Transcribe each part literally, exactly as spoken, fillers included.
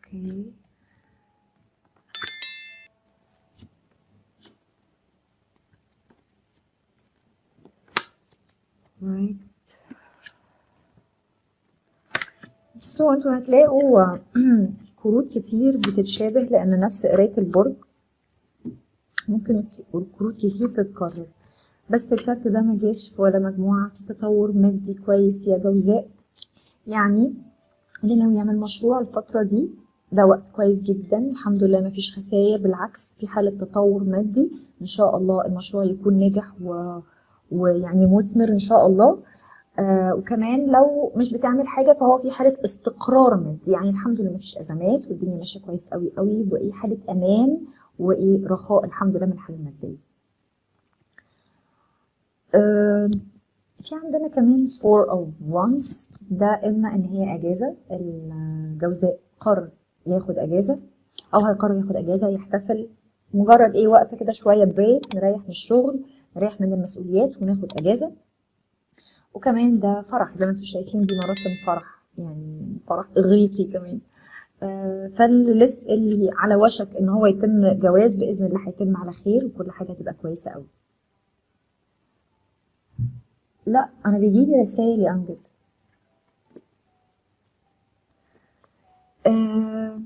اوكي رايت. بصوا انتوا هتلاقوا كروت كتير بتتشابه لان نفس قراية البرج، ممكن كروت كتير تتكرر، بس الكارت ده مجاش في ولا مجموعة في تطور مادي كويس يا جوزاء. يعني اللي ناوي يعمل مشروع الفترة دي ده وقت كويس جدا، الحمد لله مفيش خسائر، بالعكس في حالة تطور مادي ان شاء الله، المشروع يكون ناجح و... ويعني مثمر ان شاء الله. آه وكمان لو مش بتعمل حاجة فهو في حالة استقرار مادي، يعني الحمد لله مفيش ازمات والدنيا ماشية كويس قوي قوي، وايه حالة امان وايه رخاء الحمد لله من الحالة المادية. آه في عندنا كمان four of wands، ده اما ان هي اجازة، الجوزاء قرر ياخد اجازة او هيقرر ياخد اجازة يحتفل، مجرد ايه وقفة كده شوية بريك، نريح من الشغل نريح من المسؤوليات وناخد اجازة. وكمان ده فرح زي ما انتم شايفين، دي مراسم فرح يعني فرح اغريقي كمان. آه فاللي اللي على وشك ان هو يتم جواز باذن الله هيتم على خير وكل حاجة هتبقى كويسة قوي. لا انا بيجيلي رسائل يا امجد. آه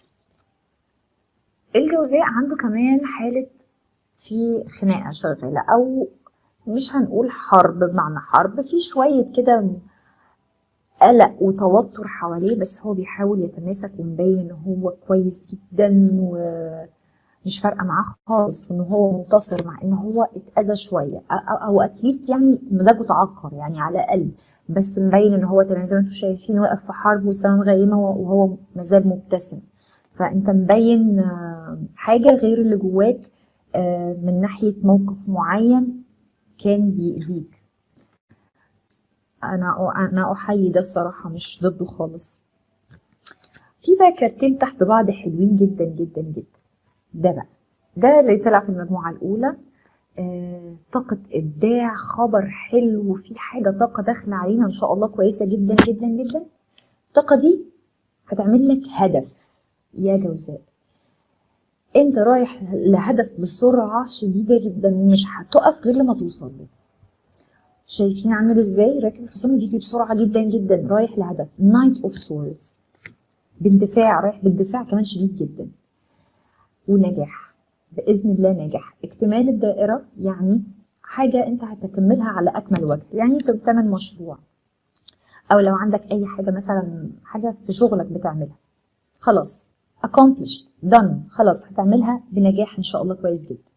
الجوزاء عنده كمان حالة في خناقة شغالة، أو مش هنقول حرب بمعنى حرب، في شوية كده قلق وتوتر حواليه، بس هو بيحاول يتماسك ومبين إن هو كويس جدا ومش فارقة معاه خالص، وإن هو منتصر مع إن هو اتأذى شوية أو أتليست يعني مزاجه تعكر يعني على الأقل، بس مبين إن هو تمام زي ما انتم شايفين، واقف في حرب وسما مغيمة وهو مازال مبتسم. فأنت مبين حاجة غير اللي جواك من ناحية موقف معين كان بيأذيك. أنا أنا أحيي ده الصراحة، مش ضده خالص. في بقى كارتين تحت بعض حلوين جدا جدا جدا. ده بقى ده اللي طلع في المجموعة الأولى. آه، طاقة إبداع، خبر حلو، في حاجة طاقة داخلة علينا إن شاء الله كويسة جدا جدا جدا. الطاقة دي هتعمل لك هدف يا جوزاء، انت رايح لهدف بسرعة شديدة جدا ومش هتقف غير لما توصل له. شايفين عامل ازاي؟ راكب الحصان بيجري بسرعة جدا جدا رايح لهدف. Knight of Swords، باندفاع، رايح باندفاع كمان شديد جدا، ونجاح بإذن الله، نجاح اكتمال الدائرة، يعني حاجة انت هتكملها على أكمل وجه. يعني انت بتعمل مشروع أو لو عندك أي حاجة مثلا حاجة في شغلك بتعملها، خلاص accomplished done، خلاص هتعملها بنجاح إن شاء الله كويس جدا.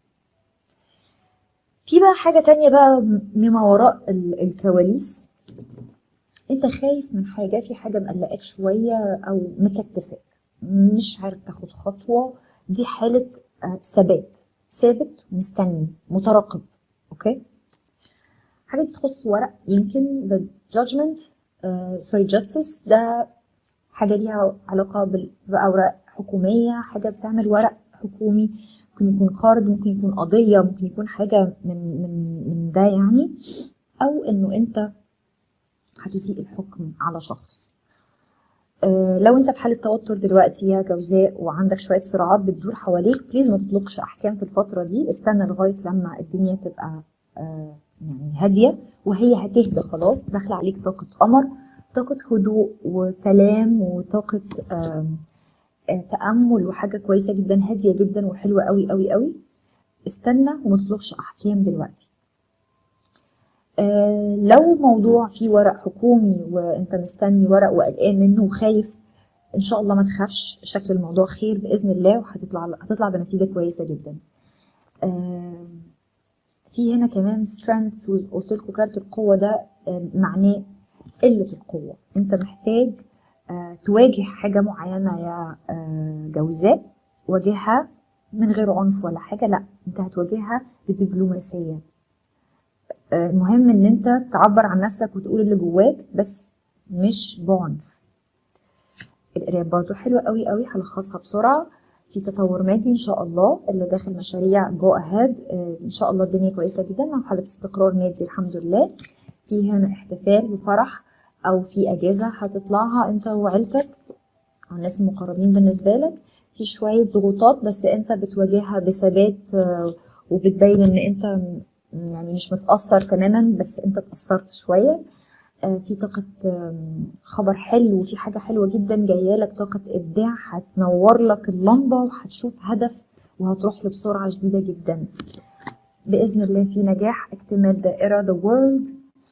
في بقى حاجة تانية بقى مما وراء الكواليس، انت خايف من حاجة، في حاجة مقلقاك شوية او مكتفاك، مش عارف تاخد خطوة. دي حالة ثبات، ثابت مستني مترقب. اوكي، حاجة دي تخص ورق، يمكن the judgment سوري uh, justice، ده حاجة ليها علاقة بأوراق حكومية، حاجة بتعمل ورق حكومي، ممكن يكون قرض، ممكن يكون قضية، ممكن يكون حاجة من من من ده يعني، أو إنه أنت هتسيء الحكم على شخص. أه لو أنت في حالة توتر دلوقتي يا جوزاء وعندك شوية صراعات بتدور حواليك، بليز ما تطلقش أحكام في الفترة دي، استنى لغاية لما الدنيا تبقى أه يعني هادية، وهي هتهدى خلاص. داخلة عليك طاقة قمر، طاقة هدوء وسلام وطاقة أه تأمل، وحاجة كويسة جدا هادية جدا وحلوة قوي قوي قوي. استنى وما تطلقش أحكام دلوقتي. آه لو موضوع فيه ورق حكومي وانت مستني ورق وقلقان منه وخايف، ان شاء الله ما تخافش، شكل الموضوع خير بإذن الله، وهتطلع هتطلع بنتيجة كويسة جدا. آه في هنا كمان strength، قلت لكم كارت القوة ده آه معناه قلة القوة، انت محتاج آه تواجه حاجة معينة يا آه جوزاء، واجهها من غير عنف ولا حاجة، لا انت هتواجهها بدبلوماسية. آه المهم ان انت تعبر عن نفسك وتقول اللي جواك، بس مش بعنف. القراية برضو حلوة قوي قوي، هلخصها بسرعة. في تطور مادي ان شاء الله، اللي داخل مشاريع جو اهاد آه ان شاء الله الدنيا كويسة جدا، مع حالة استقرار مادي الحمد لله. في هنا احتفال بفرح او في اجازة هتطلعها انت وعيلتك، او الناس المقربين بالنسبه لك في شويه ضغوطات، بس انت بتواجهها بثبات وبتبين ان انت يعني مش متاثر تماما، بس انت اتاثرت شويه. في طاقه خبر حلو وفي حاجه حلوه جدا جايه لك، طاقه ابداع هتنور لك اللمبه وهتشوف هدف وهتروح له بسرعه شديده جدا باذن الله. في نجاح، اكتمال دائره the world.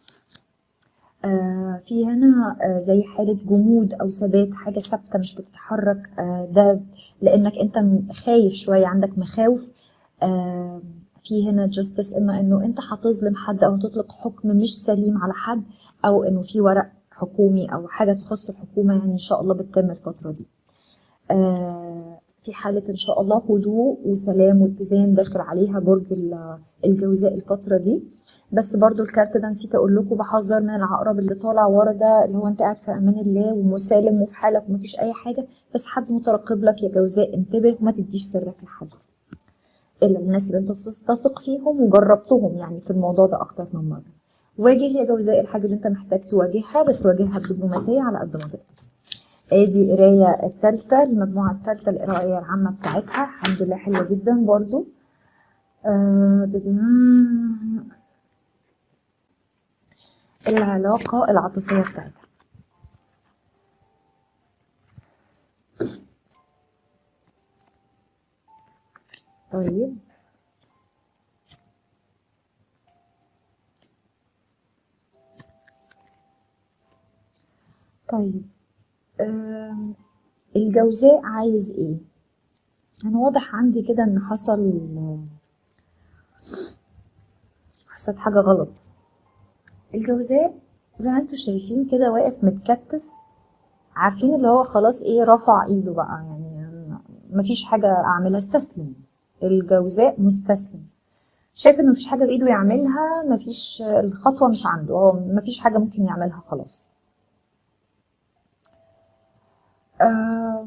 آه في هنا آه زي حالة جمود أو ثبات، حاجة ثابتة مش بتتحرك. آه ده لأنك أنت خايف شوية، عندك مخاوف. آه في هنا justice، إما إنه أنت هتظلم حد أو هتطلق حكم مش سليم على حد، أو إنه في ورق حكومي أو حاجة تخص الحكومة، يعني إن شاء الله بتتم الفترة دي. آه في حالة إن شاء الله هدوء وسلام واتزان داخل عليها برج الجوزاء الفترة دي. بس برضو الكارت ده نسيت أقول لكم، بحذر من العقرب اللي طالع ورا ده، اللي هو أنت قاعد في أمان الله ومسالم وفي حالك ومفيش أي حاجة، بس حد مترقب لك يا جوزاء، انتبه وما تديش سرك لحد إلا الناس اللي أنت تثق فيهم وجربتهم يعني في الموضوع ده أكتر من مرة. واجه يا جوزاء الحاجة اللي أنت محتاج تواجهها، بس واجهها بدبلوماسية على قد ما تقدر. ادي قرايه الثالثه، المجموعه الثالثه القرايه العامه بتاعتها، الحمد لله حلوه جدا برضو. آه العلاقه العاطفيه بتاعتها. طيب طيب آه الجوزاء عايز ايه؟ انا واضح عندي كده ان حصل حصلت حاجه غلط. الجوزاء زي ما انتوا شايفين كده واقف متكتف، عارفين اللي هو خلاص ايه، رفع ايده بقى، يعني مفيش حاجه اعملها، استسلم. الجوزاء مستسلم، شايف انه مفيش حاجه بايده يعملها، مفيش، الخطوه مش عنده، هو مفيش حاجه ممكن يعملها خلاص. آه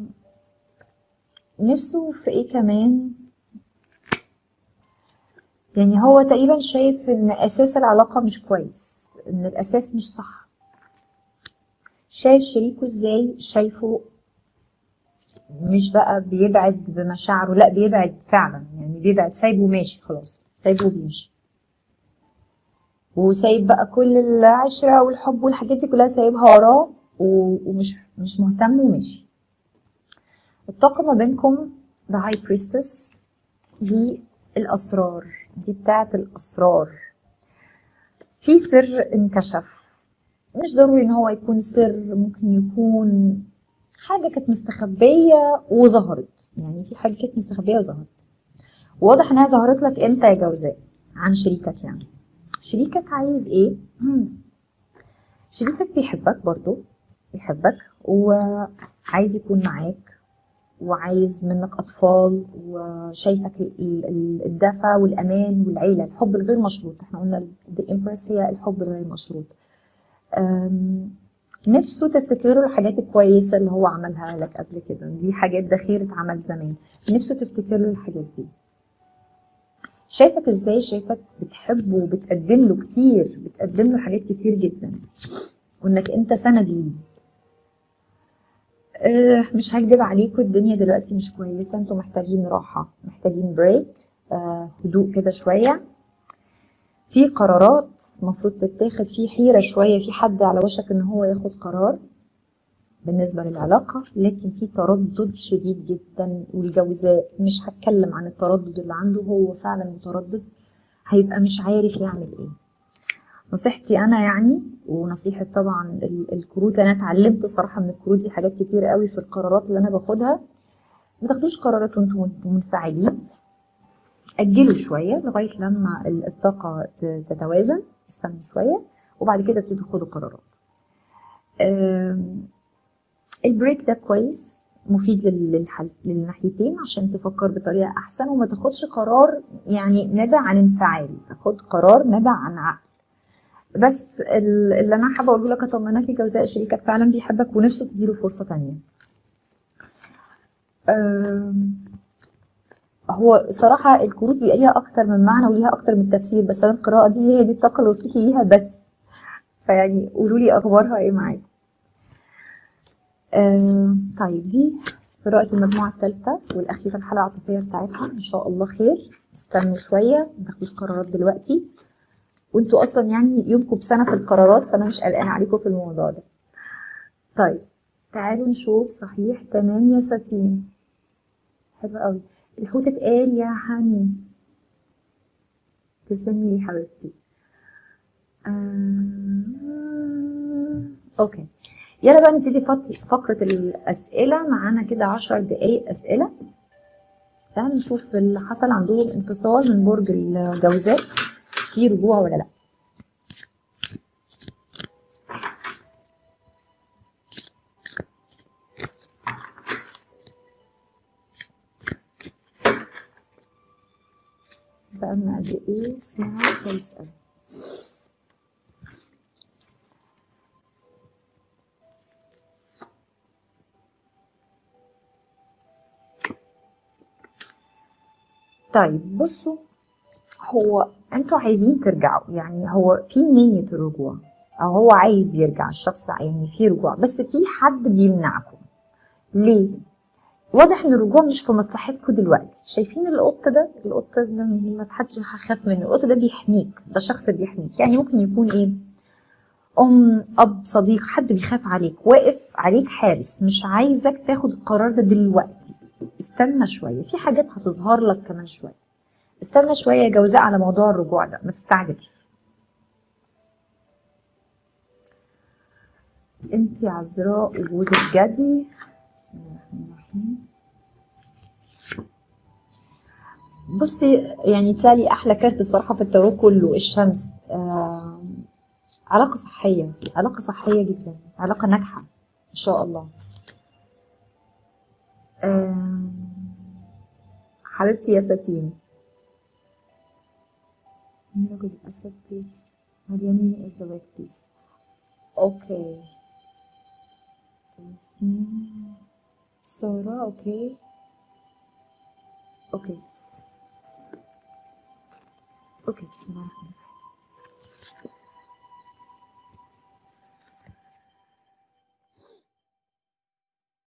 نفسه في ايه كمان؟ يعني هو تقريبا شايف ان اساس العلاقه مش كويس، ان الاساس مش صح. شايف شريكه ازاي؟ شايفه مش بقى بيبعد بمشاعره، لا بيبعد فعلا، يعني بيبعد، سايبه ماشي خلاص، سايبه بيمشي، وسايب بقى كل العشرة والحب والحاجات دي كلها سايبها وراه، ومش مش مهتم وماشي. الطاقة ما بينكم The High Priestess دي الأسرار، دي بتاعت الأسرار. في سر انكشف، مش ضروري ان هو يكون سر، ممكن يكون حاجة كانت مستخبية وظهرت، يعني في حاجة كانت مستخبية وظهرت، واضح انها ظهرت لك انت يا جوزاء عن شريكك. يعني شريكك عايز ايه؟ شريكك بيحبك برضو، بيحبك وعايز يكون معاك، وعايز منك أطفال، وشايفك الدفى والأمان والعيلة، الحب الغير مشروط. احنا قلنا The Empress هي الحب الغير مشروط. نفسه تفتكروا الحاجات الكويسة اللي هو عملها لك قبل كده، دي حاجات ذخيرة عمل زمان، نفسه تفتكر له الحاجات دي. شايفك ازاي؟ شايفك بتحبه وبتقدم له كتير، بتقدم له حاجات كتير جدا، وانك انت سند ليه. أه مش هكدب عليكم، الدنيا دلوقتي مش كويسة، انتوا محتاجين راحة، محتاجين بريك، أه هدوء كده شوية. في قرارات مفروض تتاخد، في حيرة شوية، في حد على وشك ان هو ياخد قرار بالنسبة للعلاقة، لكن في تردد شديد جدا. والجوزاء مش هتكلم عن التردد اللي عنده، هو فعلا متردد، هيبقى مش عارف يعمل ايه. نصيحتي انا يعني، ونصيحة طبعا الكروت، انا اتعلمت الصراحة من الكروت دي حاجات كتير قوي في القرارات اللي انا باخدها. ما تاخدوش قرارات وانتم منفعلين، اجلوا شوية لغاية لما الطاقة تتوازن، استنوا شوية وبعد كده ابتدوا خدوا قرارات. البريك ده كويس، مفيد للحل للناحيتين عشان تفكر بطريقة احسن، وما تاخدش قرار يعني نابع عن انفعال، تاخد قرار نابع عن عقل. بس اللي انا حابه اقوله لك، اطمنك يا جوزاء، شريكك فعلا بيحبك ونفسه تديله فرصه تانية. هو صراحه الكروت بيبقى ليها اكتر من معنى وليها اكتر من تفسير، بس انا القراءه دي هي دي الطاقه اللي وصلت لي ليها بس، فيعني قولوا لي اخبارها ايه معاكم. آه طيب دي قراءة المجموعة الثالثة والأخيرة الحالة العاطفية بتاعتها، إن شاء الله خير. استنوا شوية، متاخدوش قرارات دلوقتي، وانتوا أصلا يعني يومكم بسنة في القرارات، فأنا مش قلقانة عليكم في الموضوع ده. طيب تعالوا نشوف. صحيح، تمام يا ساتين، حلو قوي. الحوت اتقال يا حني، تسلمي لي حبيبتي. آه... اوكي، يلا بقى نبتدي فقرة الأسئلة. معانا كده عشر دقايق أسئلة. تعالوا نشوف اللي حصل عندهم انفصال من برج الجوزاء، في رجوع ولا لأ. بقالنا قد ايه؟ ساعة كويس أوي. طيب بصوا، هو انتوا عايزين ترجعوا، يعني هو في نية الرجوع، او هو عايز يرجع الشخص، يعني في رجوع، بس في حد بيمنعكم. ليه؟ واضح ان الرجوع مش في مصلحتكم دلوقتي. شايفين القط ده؟ القط ده ما حدش هيخاف منه، القط ده بيحميك، ده شخص بيحميك. يعني ممكن يكون ايه؟ ام، اب، صديق، حد بيخاف عليك، واقف عليك حارس، مش عايزك تاخد القرار ده دلوقتي. استنى شوية، في حاجات هتظهر لك كمان شوية. استنى شوية يا جوزاء على موضوع الرجوع ده، ما تستعجلش. انتي عذراء وجوزك جدي. بسم الله الرحمن الرحيم. بصي، يعني تلاقي احلى كارت الصراحة في التارot كله الشمس. آه علاقة صحية، علاقة صحية جدا، علاقة ناجحة ان شاء الله. آه حبيبتي يا ساتين. مين رجل الأسد بليز؟ مريم الزواج بليز. اوكي، سارة. اوكي اوكي اوكي. بسم الله الرحمن الرحيم.